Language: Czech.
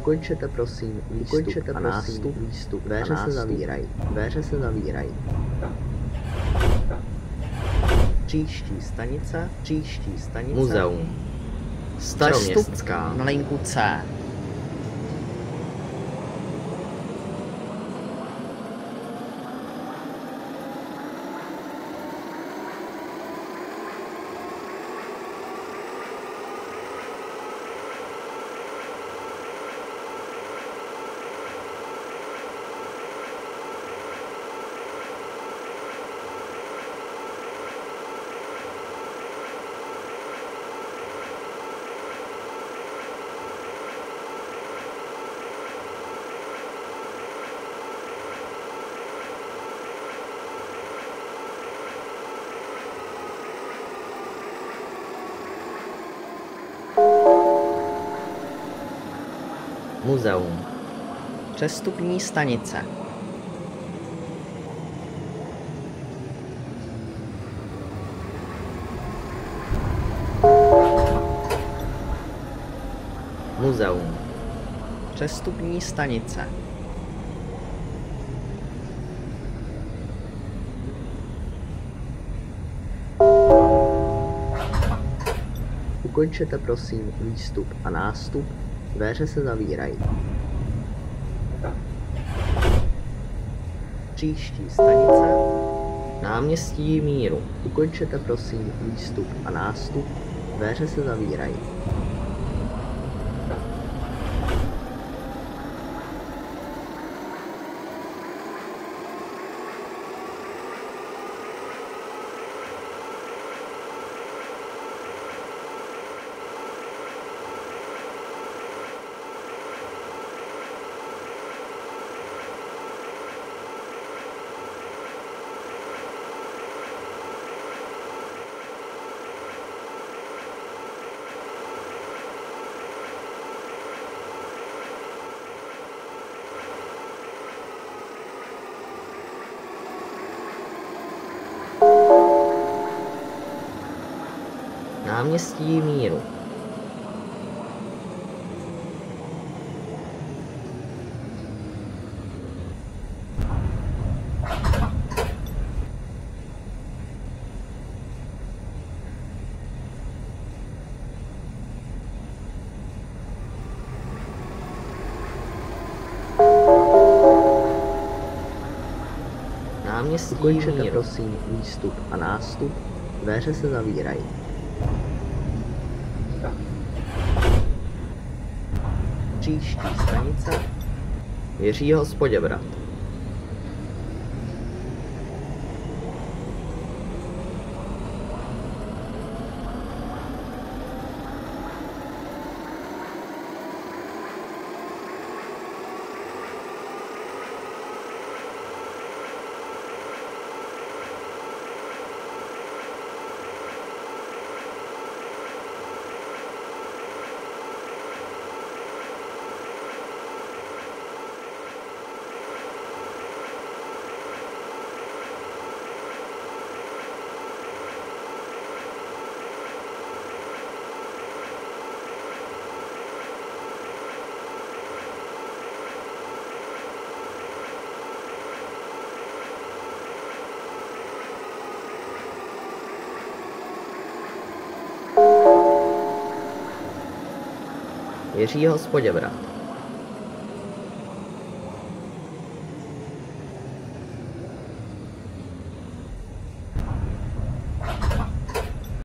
Ukončete prosím výstup a nástup. Dveře se zavírají. Dveře se zavírají. Příští stanice. Muzeum. Staroměstská. Na linku C. Muzeum. Přestupní stanice. Muzeum. Přestupní stanice. Ukončete prosím výstup a nástup. Dveře se zavírají. Příští stanice. Náměstí Míru. Ukončete prosím výstup a nástup. Dveře se zavírají. Náměstí Míru. Náměstí Ukončete prosím výstup a nástup. Dveře se zavírají. Příští stanice. Jiřího z Poděbrad. Jiřího z Poděbrad.